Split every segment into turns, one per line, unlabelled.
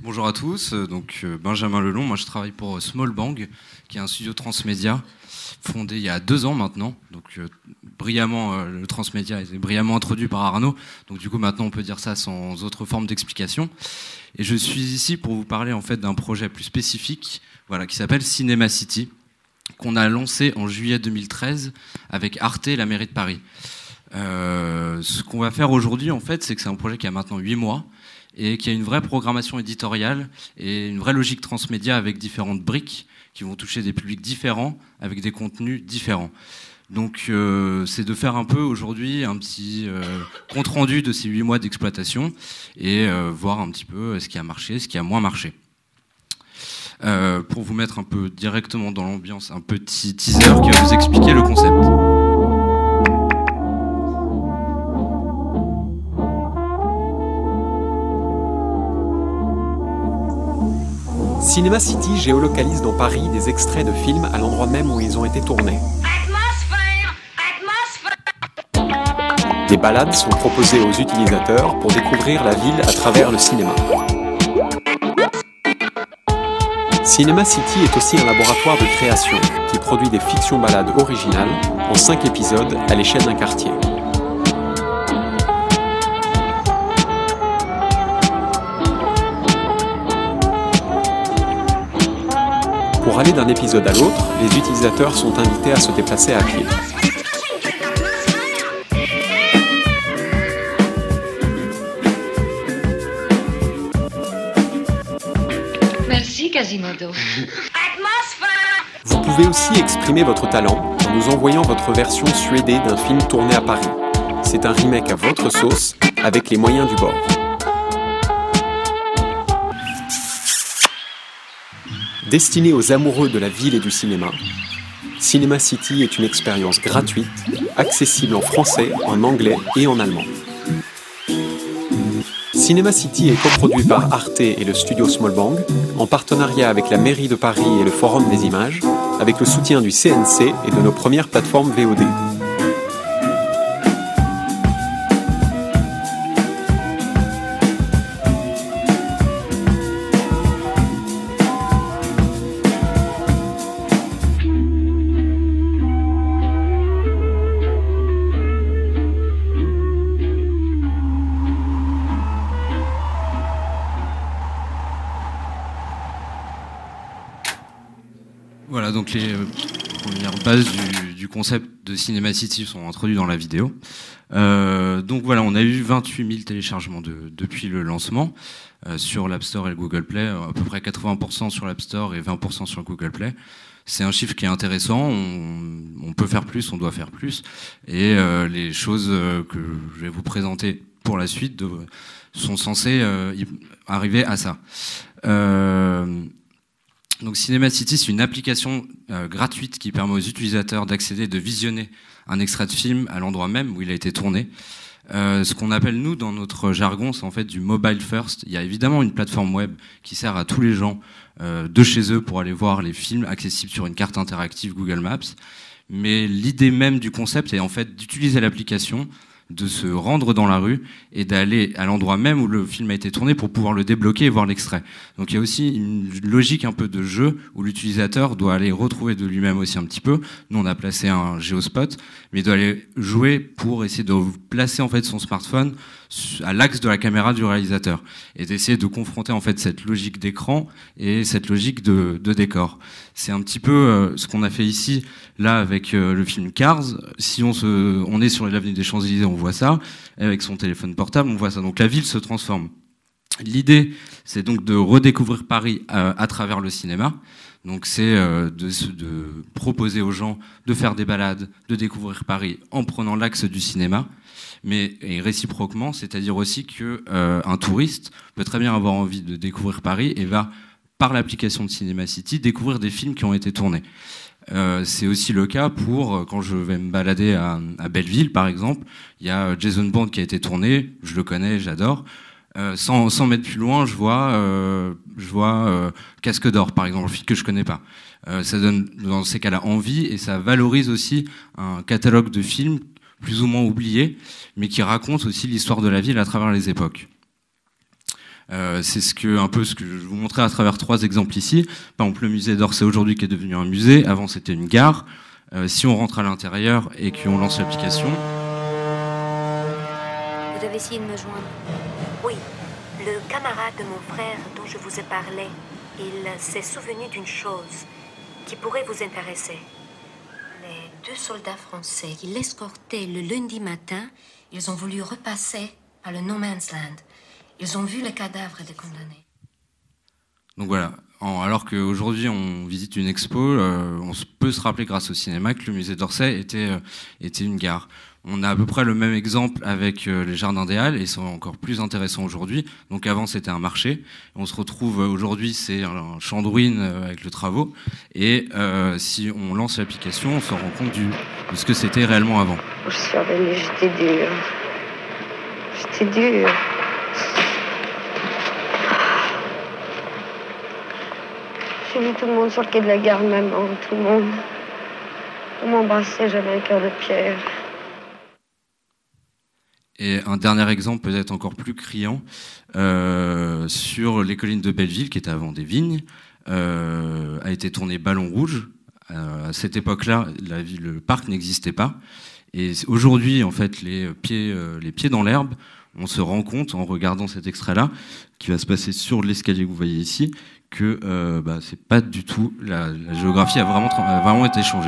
Bonjour à tous, Benjamin Lelon, moi je travaille pour Small Bang, qui est un studio transmédia fondé il y a 2 ans maintenant. Brillamment, le transmédia a été brillamment introduit par Arnaud, donc du coup maintenant on peut dire ça sans autre forme d'explication. Et je suis ici pour vous parler en fait d'un projet plus spécifique, qui s'appelle Cinema City, qu'on a lancé en juillet 2013 avec Arte et la mairie de Paris. Ce qu'on va faire aujourd'hui en fait, c'est que c'est un projet qui a maintenant 8 mois, et qui a une vraie programmation éditoriale et une vraie logique transmédia avec différentes briques qui vont toucher des publics différents avec des contenus différents. Donc c'est de faire un peu aujourd'hui un petit compte-rendu de ces 8 mois d'exploitation et voir un petit peu ce qui a marché, ce qui a moins marché. Pour vous mettre un peu directement dans l'ambiance, un petit teaser qui va vous expliquer le concept.
Cinema City géolocalise dans Paris des extraits de films à l'endroit même où ils ont été tournés. Des balades sont proposées aux utilisateurs pour découvrir la ville à travers le cinéma. Cinema City est aussi un laboratoire de création qui produit des fictions balades originales en 5 épisodes à l'échelle d'un quartier. Pour aller d'un épisode à l'autre, les utilisateurs sont invités à se déplacer à pied.
Merci Quasimodo.
Vous pouvez aussi exprimer votre talent en nous envoyant votre version suédée d'un film tourné à Paris. C'est un remake à votre sauce, avec les moyens du bord. Destiné aux amoureux de la ville et du cinéma, Cinema City est une expérience gratuite, accessible en français, en anglais et en allemand. Cinema City est coproduit par Arte et le studio Small Bang, en partenariat avec la mairie de Paris et le Forum des images, avec le soutien du CNC et de nos premières plateformes VOD.
Voilà, donc les premières bases du concept de Cinema City sont introduites dans la vidéo. Donc voilà, on a eu 28 000 téléchargements depuis le lancement sur l'App Store et le Google Play, à peu près 80% sur l'App Store et 20% sur le Google Play. C'est un chiffre qui est intéressant, on peut faire plus, on doit faire plus, et les choses que je vais vous présenter pour la suite sont censées arriver à ça. Donc Cinema City, c'est une application gratuite qui permet aux utilisateurs d'accéder, de visionner un extrait de film à l'endroit même où il a été tourné. Ce qu'on appelle, nous, dans notre jargon, c'est en fait du mobile first. Il y a évidemment une plateforme web qui sert à tous les gens de chez eux pour aller voir les films accessibles sur une carte interactive Google Maps. Mais l'idée même du concept est en fait d'utiliser l'application, de se rendre dans la rue et d'aller à l'endroit même où le film a été tourné pour pouvoir le débloquer et voir l'extrait. Donc il y a aussi une logique un peu de jeu où l'utilisateur doit aller retrouver de lui-même aussi un petit peu. Nous on a placé un géospot, mais il doit aller jouer pour essayer de placer en fait son smartphone à l'axe de la caméra du réalisateur et d'essayer de confronter en fait cette logique d'écran et cette logique de décor. C'est un petit peu ce qu'on a fait ici là avec le film Cars. Si on est sur l'avenue des Champs-Élysées, on voit ça, avec son téléphone portable, on voit ça. Donc la ville se transforme. L'idée, c'est donc de redécouvrir Paris à travers le cinéma. Donc c'est de proposer aux gens de faire des balades, de découvrir Paris en prenant l'axe du cinéma, mais et réciproquement, c'est-à-dire aussi que un touriste peut très bien avoir envie de découvrir Paris et va, par l'application de Cinema City, découvrir des films qui ont été tournés. C'est aussi le cas pour quand je vais me balader à Belleville, par exemple. Il y a Jason Bourne qui a été tourné, je le connais, j'adore. Sans mettre plus loin, je vois Casque d'Or, par exemple, un film que je connais pas. Ça donne dans ces cas-là envie et ça valorise aussi un catalogue de films plus ou moins oubliés, mais qui racontent aussi l'histoire de la ville à travers les époques. C'est un peu ce que je vais vous montrer à travers 3 exemples ici. Par exemple, le musée d'Orsay aujourd'hui qui est devenu un musée, avant c'était une gare. Si on rentre à l'intérieur et qu'on lance l'application...
Vous avez essayé de me joindre? Oui, le camarade de mon frère dont je vous ai parlé, il s'est souvenu d'une chose qui pourrait vous intéresser. Les 2 soldats français qui l'escortaient le lundi matin, ils ont voulu repasser par le No Man's Land. Ils ont vu le cadavre des condamnés.
Donc voilà, alors qu'aujourd'hui on visite une expo, on peut se rappeler grâce au cinéma que le musée d'Orsay était une gare. On a à peu près le même exemple avec les Jardins des Halles, et ils sont encore plus intéressants aujourd'hui. Donc avant c'était un marché, on se retrouve aujourd'hui c'est un champ de ruines avec le travaux, et si on lance l'application, on se rend compte de ce que c'était réellement avant.
Je suis revenue, j'étais dure. J'étais dure. J'ai vu tout le monde sur le quai de la gare, maman, tout le monde. On m'embrassait, j'avais un cœur de pierre.
Et un dernier exemple peut-être encore plus criant, sur les collines de Belleville, qui étaient avant des vignes, a été tourné Ballon Rouge. À cette époque-là, le parc n'existait pas. Et aujourd'hui, en fait, les pieds dans l'herbe, on se rend compte, en regardant cet extrait-là, qui va se passer sur l'escalier que vous voyez ici, que c'est pas du tout... La géographie a vraiment été changée.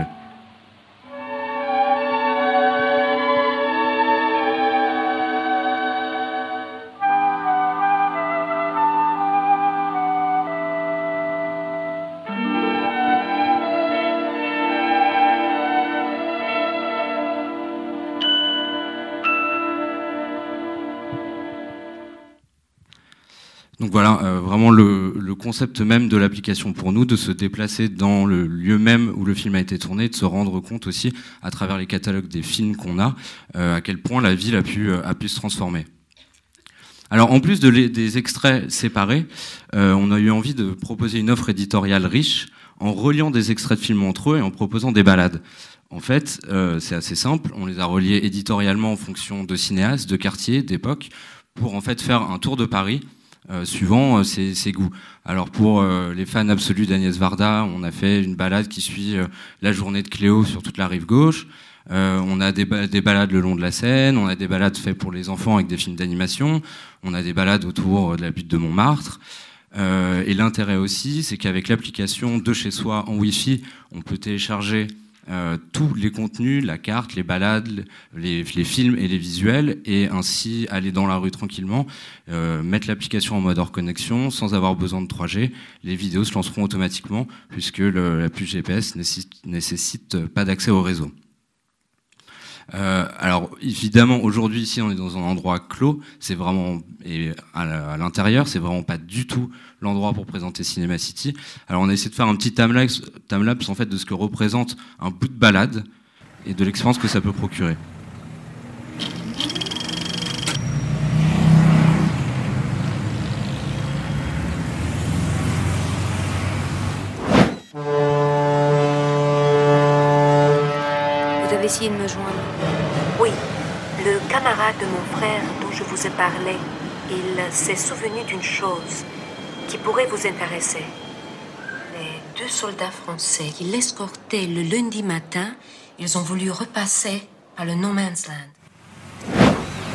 Donc voilà, vraiment le concept même de l'application pour nous, de se déplacer dans le lieu même où le film a été tourné, de se rendre compte aussi, à travers les catalogues des films qu'on a, à quel point la ville a pu se transformer. Alors en plus des extraits séparés, on a eu envie de proposer une offre éditoriale riche, en reliant des extraits de films entre eux et en proposant des balades. En fait, c'est assez simple, on les a reliés éditorialement en fonction de cinéastes, de quartiers, d'époques, pour en fait faire un tour de Paris, suivant ses goûts. Alors pour les fans absolus d'Agnès Varda, on a fait une balade qui suit la journée de Cléo sur toute la rive gauche. On a des balades le long de la Seine, on a des balades faites pour les enfants avec des films d'animation, on a des balades autour de la butte de Montmartre. Et l'intérêt aussi, c'est qu'avec l'application de chez soi en Wi-Fi, on peut télécharger tous les contenus, la carte, les balades, les films et les visuels, et ainsi aller dans la rue tranquillement, mettre l'application en mode hors connexion sans avoir besoin de 3G. Les vidéos se lanceront automatiquement puisque la puce GPS nécessite pas d'accès au réseau. Alors évidemment aujourd'hui ici on est dans un endroit clos, c'est vraiment, et à l'intérieur c'est vraiment pas du tout l'endroit pour présenter Cinema City. Alors on a essayé de faire un petit timelapse en fait de ce que représente un bout de balade et de l'expérience que ça peut procurer.
Vous avez essayé de me joindre? Oui, le camarade de mon frère dont je vous ai parlé, il s'est souvenu d'une chose qui pourrait vous intéresser. Les 2 soldats français qui l'escortaient le lundi matin, ils ont voulu repasser par le No Man's Land.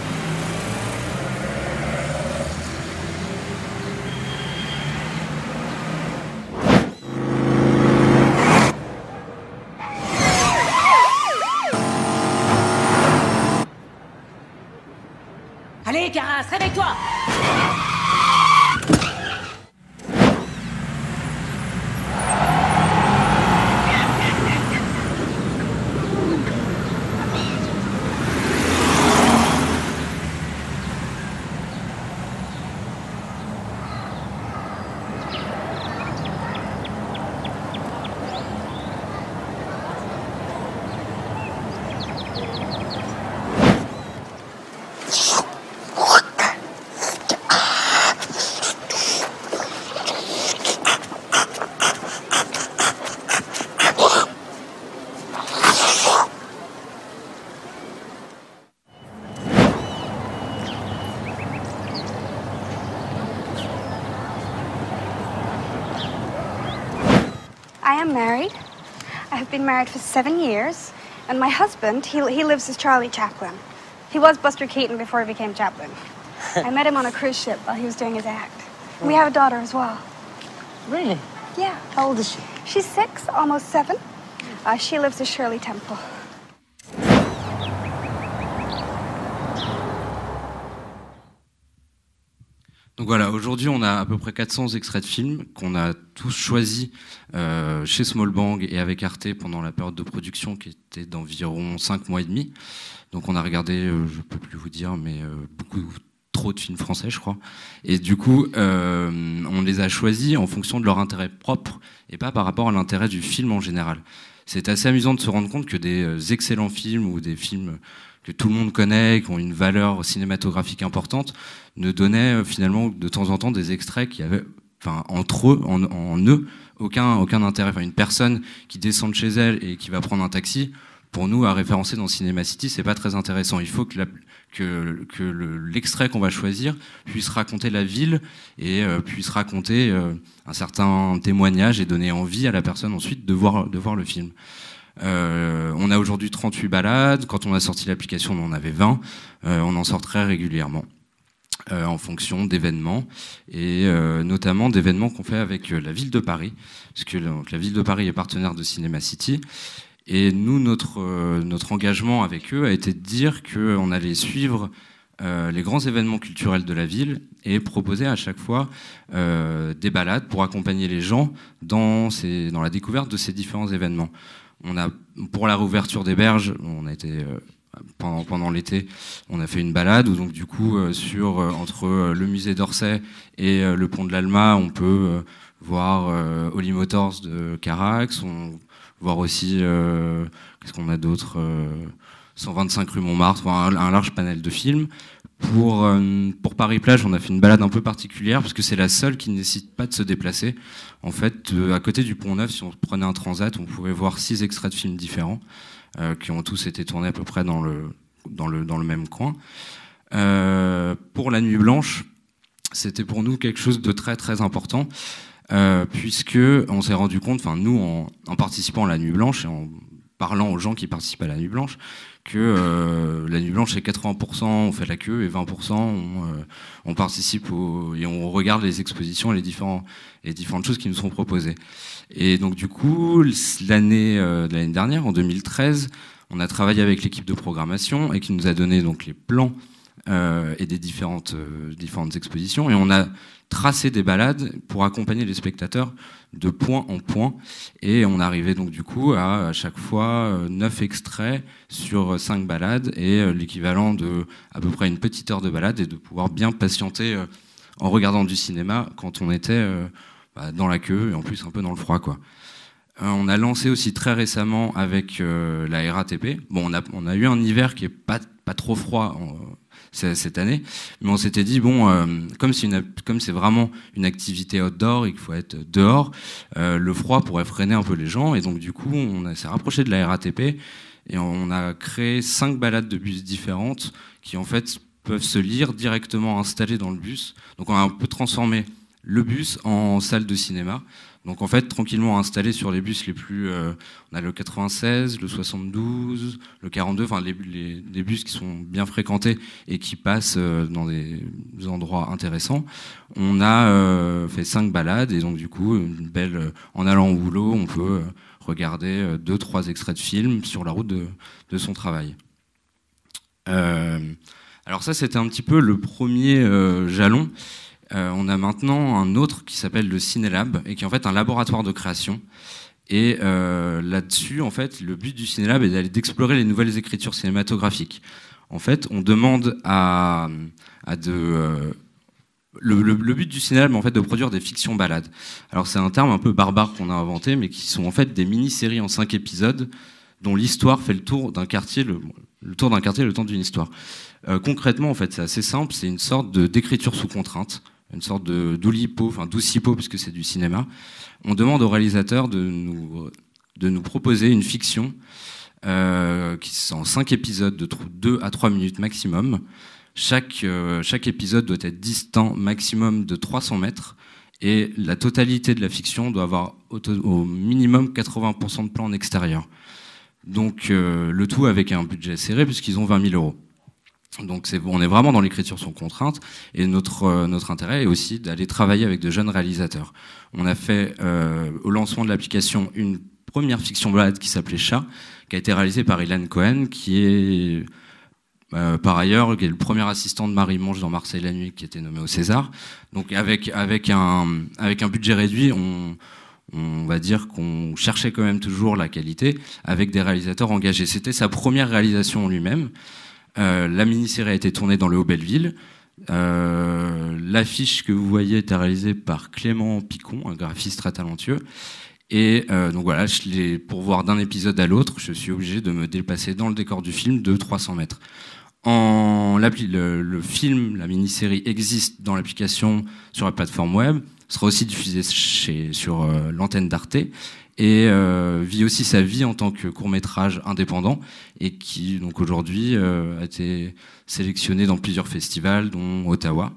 Allez, Caras, réveille-toi! I am married. I have been married for 7 years. And my husband, he lives as Charlie Chaplin. He was Buster Keaton before he became Chaplin. I met him on a cruise ship while he was doing his act. We have a daughter as well.
Really?
Yeah.
How old is she?
She's 6, almost 7. She lives as Shirley Temple.
Donc voilà, aujourd'hui on a à peu près 400 extraits de films qu'on a tous choisis chez Small Bang et avec Arte pendant la période de production qui était d'environ 5 mois et demi. Donc on a regardé, je peux plus vous dire, mais beaucoup trop de films français je crois. Et du coup on les a choisis en fonction de leur intérêt propre et pas par rapport à l'intérêt du film en général. C'est assez amusant de se rendre compte que des excellents films ou des films que tout le monde connaît, qui ont une valeur cinématographique importante, ne donnaient finalement de temps en temps des extraits qui avaient, enfin, entre eux, en eux, aucun intérêt. Enfin, une personne qui descend de chez elle et qui va prendre un taxi, pour nous, à référencer dans Cinema City, c'est pas très intéressant. Il faut que l'extrait qu'on va choisir puisse raconter la ville et puisse raconter un certain témoignage et donner envie à la personne ensuite de voir le film. On a aujourd'hui 38 balades. Quand on a sorti l'application, on en avait 20. On en sort très régulièrement en fonction d'événements et notamment d'événements qu'on fait avec la ville de Paris, parce que la ville de Paris est partenaire de Cinema City. Et nous, notre engagement avec eux a été de dire qu'on allait suivre les grands événements culturels de la ville et proposer à chaque fois des balades pour accompagner les gens dans la découverte de ces différents événements. Pour la réouverture des berges, on a été pendant l'été, on a fait une balade où donc du coup entre le musée d'Orsay et le pont de l'Alma, on peut voir Holly Motors de Carax, voir aussi qu'est-ce qu'on a d'autre, 125 rue Montmartre, un large panel de films. Pour Paris-Plage, on a fait une balade un peu particulière parce que c'est la seule qui ne nécessite pas de se déplacer. En fait, à côté du Pont-Neuf, si on prenait un transat, on pouvait voir 6 extraits de films différents qui ont tous été tournés à peu près dans le même coin. Pour la Nuit Blanche, c'était pour nous quelque chose de très très important puisque on s'est rendu compte, enfin nous en participant à la Nuit Blanche et en parlant aux gens qui participent à la Nuit Blanche, que la Nuit Blanche c'est 80% on fait la queue et 20% on participe et on regarde les expositions et les différentes choses qui nous sont proposées. Et donc du coup l'année dernière, en 2013, on a travaillé avec l'équipe de programmation et qui nous a donné donc les plans et des différentes expositions, et on a tracé des balades pour accompagner les spectateurs de point en point, et on arrivait donc du coup à chaque fois 9 extraits sur 5 balades et l'équivalent de à peu près une petite heure de balade, et de pouvoir bien patienter en regardant du cinéma quand on était dans la queue et en plus un peu dans le froid quoi. On a lancé aussi très récemment avec la RATP. Bon, on a eu un hiver qui est pas trop froid cette année, mais on s'était dit comme c'est vraiment une activité outdoor et qu'il faut être dehors, le froid pourrait freiner un peu les gens, et donc du coup on s'est rapproché de la RATP et on a créé 5 balades de bus différentes qui en fait peuvent se lire directement installées dans le bus. Donc on a un peu transformé le bus en salle de cinéma. Donc en fait, tranquillement installé sur les bus les plus... on a le 96, le 72, le 42, enfin les bus qui sont bien fréquentés et qui passent dans des endroits intéressants. On a fait 5 balades, et donc du coup, en allant au boulot, on peut regarder 2-3 extraits de films sur la route de son travail. Alors ça, c'était un petit peu le premier jalon. On a maintenant un autre qui s'appelle le Cinélab, et qui est en fait un laboratoire de création. Et là-dessus, en fait, le but du Cinélab est d'explorer les nouvelles écritures cinématographiques. En fait, on demande le but du Cinélab, en fait, de produire des fictions balades. Alors c'est un terme un peu barbare qu'on a inventé, mais qui sont en fait des mini-séries en 5 épisodes dont l'histoire fait le tour d'un quartier, le tour d'un quartier le temps d'une histoire. Concrètement, en fait, c'est assez simple, c'est une sorte d'écriture sous contrainte, une sorte de d'oucipo, puisque c'est du cinéma. On demande au réalisateur de nous proposer une fiction qui est en 5 épisodes de 2 à 3 minutes maximum. Chaque épisode doit être distant maximum de 300 mètres, Et la totalité de la fiction doit avoir au minimum 80% de plans en extérieur. Donc le tout avec un budget serré puisqu'ils ont 20 000 euros. Donc on est vraiment dans l'écriture sans contrainte, et notre intérêt est aussi d'aller travailler avec de jeunes réalisateurs. On a fait au lancement de l'application une première fiction balade qui s'appelait Chat, qui a été réalisée par Ilan Cohen, qui est par ailleurs qui est le premier assistant de Marie Monge dans Marseille la nuit, qui était nommé au César. Donc avec un budget réduit, on va dire qu'on cherchait quand même toujours la qualité avec des réalisateurs engagés. C'était sa première réalisation en lui-même. La mini-série a été tournée dans le Haut-Belleville. L'affiche que vous voyez était réalisée par Clément Picon, un graphiste très talentueux. Et donc voilà, pour voir d'un épisode à l'autre, je suis obligé de me déplacer dans le décor du film de 300 mètres. Le film, la mini-série existe dans l'application sur la plateforme web, sera aussi diffusé sur l'antenne d'Arte, et vit aussi sa vie en tant que court-métrage indépendant, et qui donc aujourd'hui a été sélectionné dans plusieurs festivals, dont Ottawa.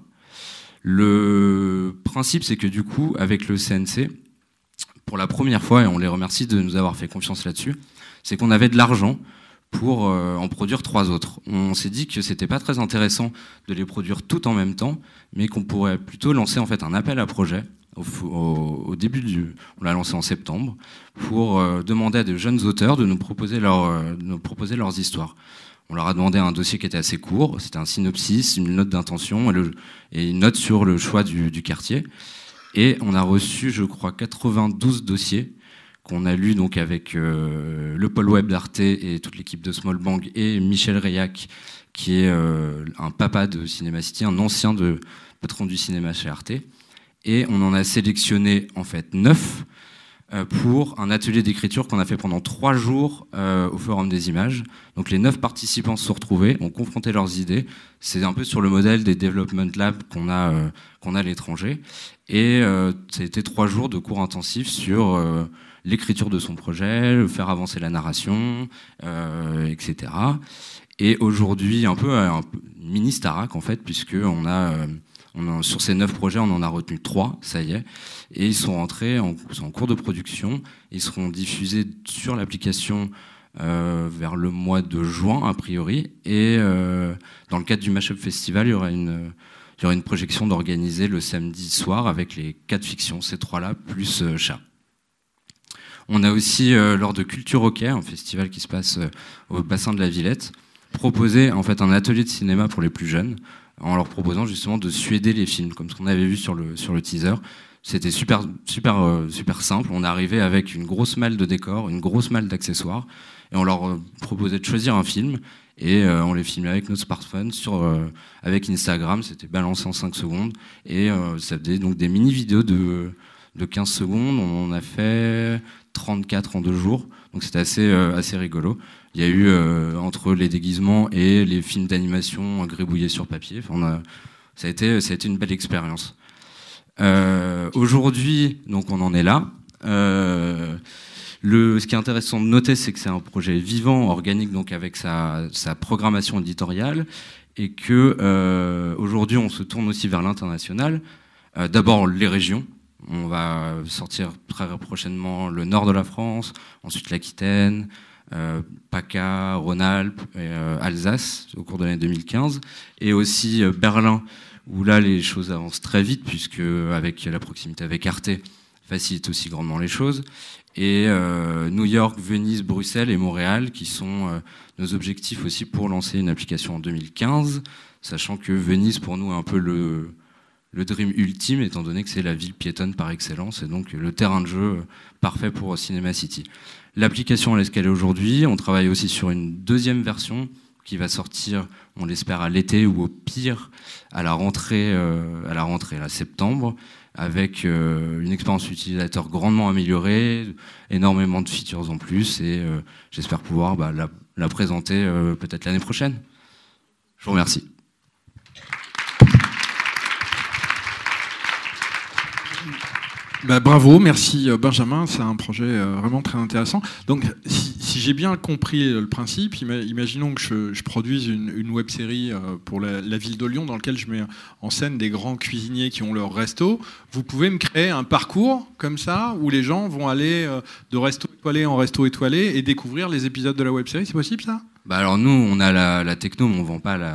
Le principe, c'est que du coup, avec le CNC, pour la première fois, et on les remercie de nous avoir fait confiance là-dessus, c'est qu'on avait de l'argent pour en produire 3 autres. On s'est dit que c'était pas très intéressant de les produire tout en même temps, mais qu'on pourrait plutôt lancer en fait un appel à projet au début on l'a lancé en septembre, pour demander à de jeunes auteurs de nous proposer leurs histoires. On leur a demandé un dossier qui était assez court, c'était un synopsis, une note d'intention et une note sur le choix du quartier. Et on a reçu, je crois, 92 dossiers qu'on a lus donc avec le pôle web d'Arte et toute l'équipe de Small Bang, et Michel Reyac, qui est un papa de Cinéma City, un ancien patron du cinéma chez Arte. Et on en a sélectionné en fait 9 pour un atelier d'écriture qu'on a fait pendant 3 jours au Forum des Images. Donc les 9 participants se sont retrouvés, ont confronté leurs idées. C'est un peu sur le modèle des Development Labs qu'on a à l'étranger. Et ça a été 3 jours de cours intensifs sur l'écriture de son projet, faire avancer la narration, etc. Et aujourd'hui, un peu mini Starac en fait, puisque sur ces 9 projets, on en a retenu 3, ça y est, et ils sont rentrés en cours de production. Ils seront diffusés sur l'application vers le mois de juin, a priori, et dans le cadre du Mashup Festival, il y aura une projection d'organiser le samedi soir avec les 4 fictions, ces 3-là, plus Chat. On a aussi, lors de Culture Hockey, un festival qui se passe au bassin de la Villette, proposé en fait un atelier de cinéma pour les plus jeunes, en leur proposant justement de suéder les films, comme ce qu'on avait vu sur le teaser. C'était super simple. On est arrivé avec une grosse malle de décors, une grosse malle d'accessoires, et on leur proposait de choisir un film, et on les filmait avec notre smartphone avec Instagram. C'était balancé en 5 secondes, et ça faisait donc des mini-vidéos de 15 secondes. On en a fait 34 en 2 jours, donc c'était assez rigolo. Il y a eu, entre les déguisements et les films d'animation gribouillés sur papier, ça a été une belle expérience. Aujourd'hui, donc on en est là. Ce qui est intéressant de noter, c'est que c'est un projet vivant, organique, donc avec sa programmation éditoriale, et que aujourd'hui on se tourne aussi vers l'international. D'abord les régions. On va sortir très prochainement le nord de la France, ensuite l'Aquitaine, PACA, Rhône-Alpes, Alsace au cours de l'année 2015, et aussi Berlin, où là les choses avancent très vite, puisque avec la proximité avec Arte facilite aussi grandement les choses, et New York, Venise, Bruxelles et Montréal, qui sont nos objectifs aussi pour lancer une application en 2015, sachant que Venise pour nous est un peu le dream ultime, étant donné que c'est la ville piétonne par excellence, et donc le terrain de jeu parfait pour Cinema City. L'application, elle est ce qu'elle est aujourd'hui. On travaille aussi sur une 2e version qui va sortir, on l'espère, à l'été, ou au pire à la rentrée, là, septembre, avec une expérience utilisateur grandement améliorée, énormément de features en plus, et j'espère pouvoir la présenter peut-être l'année prochaine. Je vous remercie.
Bah, bravo, merci Benjamin, c'est un projet vraiment très intéressant. Donc si j'ai bien compris le principe, imaginons que je produise une web-série pour la ville de Lyon dans laquelle je mets en scène des grands cuisiniers qui ont leur resto. Vous pouvez me créer un parcours comme ça où les gens vont aller de resto étoilé en resto étoilé et découvrir les épisodes de la web-série, c'est possible ça ?
Bah alors nous, on a la techno, mais on vend pas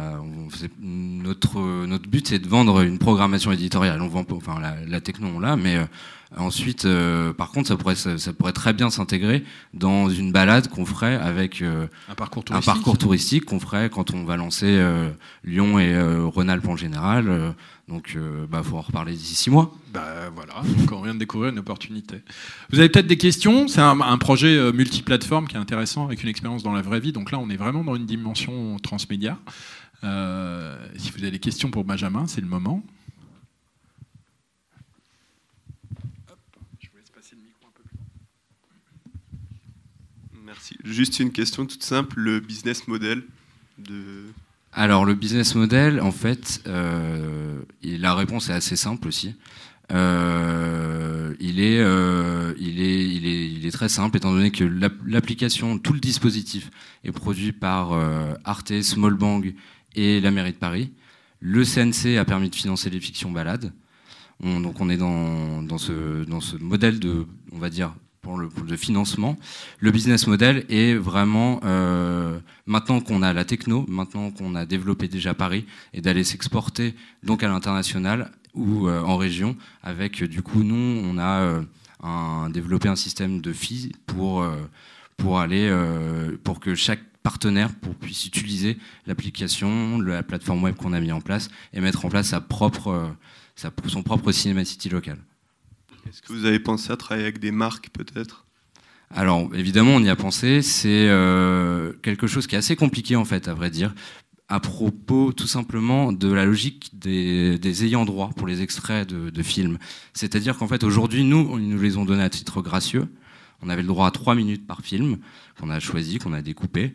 notre but, c'est de vendre une programmation éditoriale. On vend pas, enfin la techno, on l'a, mais ensuite, par contre, ça pourrait très bien s'intégrer dans une balade qu'on ferait avec
un parcours
touristique qu'on ferait quand on va lancer Lyon et Rhône-Alpes en général. Donc, faut en reparler d'ici 6 mois.
Bah voilà, donc on vient de découvrir une opportunité. Vous avez peut-être des questions. C'est un projet multiplateforme qui est intéressant avec une expérience dans la vraie vie. Donc là, on est vraiment dans une dimension transmédia. Si vous avez des questions pour Benjamin, c'est le moment. Je vous laisse passer le micro un peu plus loin.
Merci. Juste une question toute simple, le business model de...
Alors le business model, en fait, la réponse est assez simple aussi. Il est très simple étant donné que l'application, tout le dispositif est produit par Arte, Smallbang et la mairie de Paris. Le CNC a permis de financer les fictions balades. Donc on est dans ce modèle de, on va dire, pour le financement. Le business model est vraiment, maintenant qu'on a la techno, maintenant qu'on a développé déjà Paris, et d'aller s'exporter donc à l'international ou en région, avec du coup, nous, on a développé un système de fees pour que chaque partenaire puisse utiliser l'application, la plateforme web qu'on a mis en place, et mettre en place son propre Cinema City local.
Est-ce que vous avez pensé à travailler avec des marques, peut-être ?
Alors, évidemment, on y a pensé. C'est quelque chose qui est assez compliqué, en fait, à vrai dire, à propos, tout simplement, de la logique des ayants droit pour les extraits de films. C'est-à-dire qu'en fait, aujourd'hui, ils nous les ont donnés à titre gracieux. On avait le droit à 3 minutes par film, qu'on a choisi, qu'on a découpé,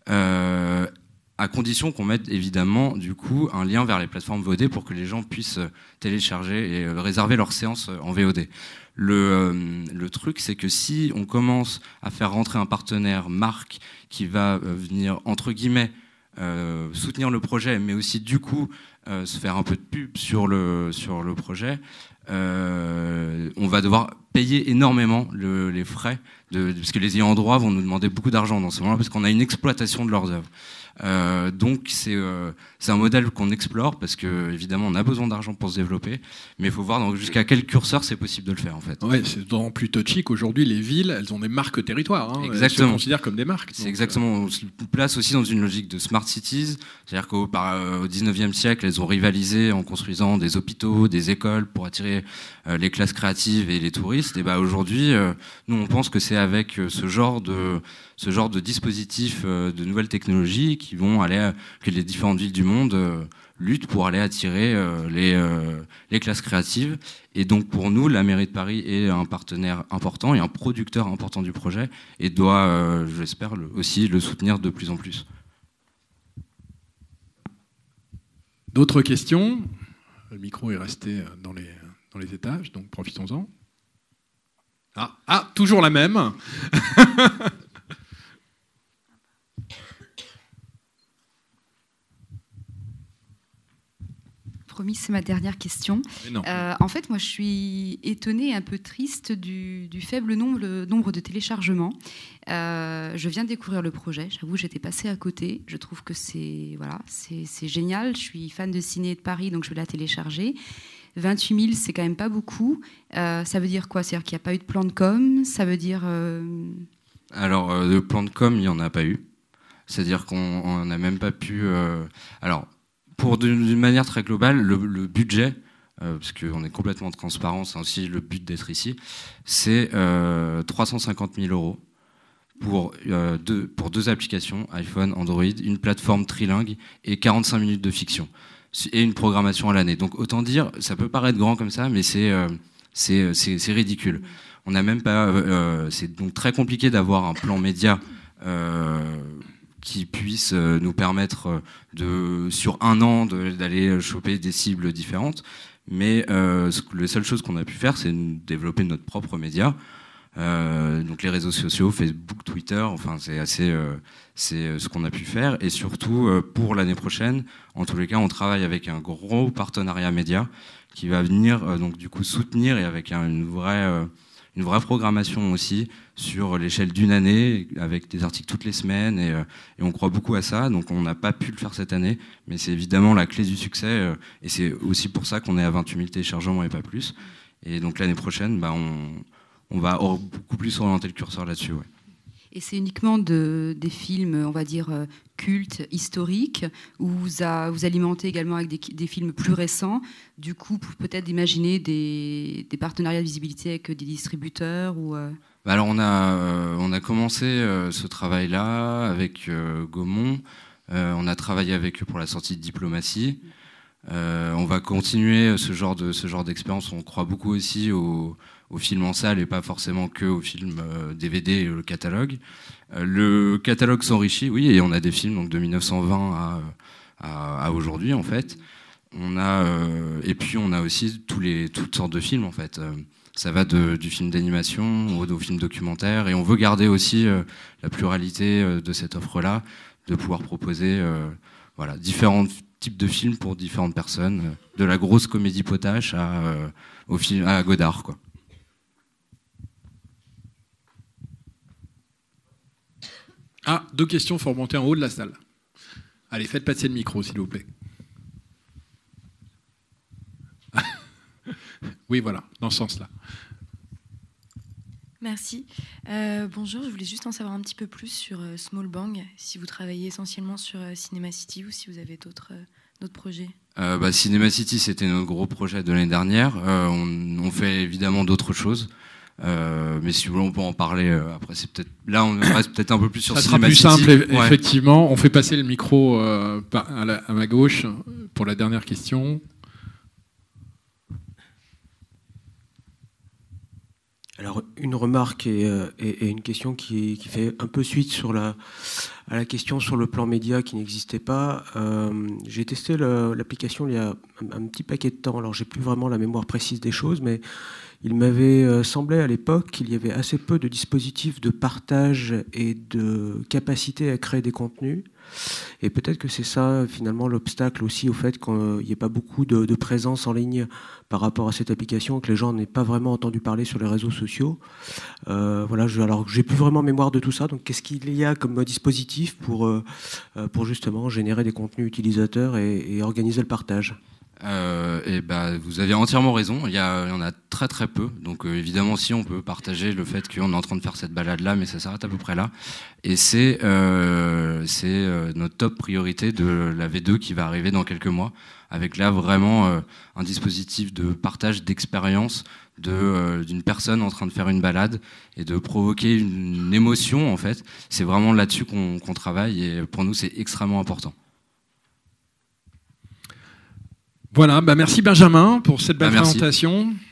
à condition qu'on mette évidemment du coup un lien vers les plateformes VOD pour que les gens puissent télécharger et réserver leur séance en VOD. Le truc, c'est que si on commence à faire rentrer un partenaire marque qui va venir, entre guillemets, soutenir le projet, mais aussi du coup se faire un peu de pub sur le projet, on va devoir payer énormément les frais, parce que les ayants droit vont nous demander beaucoup d'argent dans ce moment-là, parce qu'on a une exploitation de leurs œuvres. Donc c'est un modèle qu'on explore, parce que évidemment on a besoin d'argent pour se développer, mais il faut voir jusqu'à quel curseur c'est possible de le faire en fait.
Ouais, c'est d'autant plus touchy qu'aujourd'hui les villes, elles ont des marques territoires. Hein,
exactement.
elles se considèrent comme des marques.
C'est exactement. On se place aussi dans une logique de smart cities, c'est-à-dire qu'au 19e siècle, elles ont rivalisé en construisant des hôpitaux, des écoles pour attirer les classes créatives et les touristes. Et aujourd'hui, nous on pense que c'est avec ce genre de dispositifs, de nouvelles technologies qui vont aller, que les différentes villes du monde luttent pour aller attirer les classes créatives. Et donc pour nous, la mairie de Paris est un partenaire important et un producteur important du projet et doit, j'espère, aussi le soutenir de plus en plus.
D'autres questions ? Le micro est resté dans les étages, donc profitons-en. Ah, toujours la même.
Promis, c'est ma dernière question. En fait, moi, je suis étonnée et un peu triste du faible nombre de téléchargements. Je viens de découvrir le projet. J'avoue, j'étais passée à côté. Je trouve que c'est génial. Je suis fan de ciné de Paris, donc je vais la télécharger. 28 000, c'est quand même pas beaucoup. Ça veut dire quoi ? C'est-à-dire qu'il n'y a pas eu de plan de com ? Ça veut dire...
Alors, de plan de com, il n'y en a pas eu. C'est-à-dire qu'on n'a même pas pu... d'une manière très globale, le budget, parce qu'on est complètement en transparence, c'est aussi le but d'être ici, c'est 350 000 euros pour 2 applications, iPhone, Android, une plateforme trilingue et 45 minutes de fiction. Et une programmation à l'année. Donc autant dire, ça peut paraître grand comme ça, mais c'est ridicule. On n'a même pas... c'est donc très compliqué d'avoir un plan média qui puisse nous permettre sur un an d'aller choper des cibles différentes. Mais les seules choses qu'on a pu faire, c'est développer notre propre média. Donc les réseaux sociaux, Facebook, Twitter, enfin c'est ce qu'on a pu faire. Et surtout pour l'année prochaine, en tous les cas, on travaille avec un gros partenariat média qui va venir donc du coup soutenir et avec une vraie programmation aussi sur l'échelle d'une année, avec des articles toutes les semaines, et on croit beaucoup à ça. Donc on n'a pas pu le faire cette année, mais c'est évidemment la clé du succès, et c'est aussi pour ça qu'on est à 28 000 téléchargements et pas plus. Et donc l'année prochaine, on va beaucoup plus orienter le curseur là-dessus. Ouais.
Et c'est uniquement des films, on va dire, cultes, historiques, ou vous alimentez également avec des films plus récents, du coup, peut-être imaginer des partenariats de visibilité avec des distributeurs ou
Alors on a commencé ce travail-là avec Gaumont, on a travaillé avec eux pour la sortie de Diplomatie, on va continuer ce genre d'expérience, on croit beaucoup aussi au film en salle et pas forcément que au film DVD et le catalogue. Le catalogue s'enrichit, oui, et on a des films donc, de 1920 à aujourd'hui en fait. Et puis on a aussi toutes sortes de films en fait. Ça va du film d'animation au film documentaire, et on veut garder aussi la pluralité de cette offre-là, de pouvoir proposer différents types de films pour différentes personnes, de la grosse comédie potache à Godard, quoi.
Ah, 2 questions, il faut remonter en haut de la salle. Allez, faites passer le micro, s'il vous plaît. Oui, voilà, dans ce sens-là.
Merci. Bonjour, je voulais juste en savoir un petit peu plus sur Small Bang, si vous travaillez essentiellement sur Cinema City ou si vous avez d'autres projets.
Cinema City, c'était notre gros projet de l'année dernière. On fait évidemment d'autres choses. Mais si vous voulez, on peut en parler après. Là, on reste peut-être un peu plus sur Cinema City.
Ça sera plus simple, effectivement. On fait passer le micro à ma gauche pour la dernière question.
Alors, une remarque et une question qui fait un peu suite à la question sur le plan média qui n'existait pas. J'ai testé l'application il y a un petit paquet de temps. Alors, j'ai plus vraiment la mémoire précise des choses, mais il m'avait semblé à l'époque qu'il y avait assez peu de dispositifs de partage et de capacité à créer des contenus. Et peut-être que c'est ça, finalement, l'obstacle aussi au fait qu'il n'y ait pas beaucoup de présence en ligne par rapport à cette application, que les gens n'aient pas vraiment entendu parler sur les réseaux sociaux. Alors j'ai plus vraiment mémoire de tout ça. Donc, qu'est-ce qu'il y a comme dispositif pour justement générer des contenus utilisateurs et organiser le partage ?
Vous avez entièrement raison, il y en a très très peu, donc évidemment si on peut partager le fait qu'on est en train de faire cette balade là, mais ça s'arrête à peu près là, et c'est notre top priorité de la V2 qui va arriver dans quelques mois, avec là vraiment un dispositif de partage d'expérience d'une personne en train de faire une balade et de provoquer une émotion en fait. C'est vraiment là-dessus qu'on travaille, et pour nous c'est extrêmement important.
Voilà, merci Benjamin pour cette belle présentation.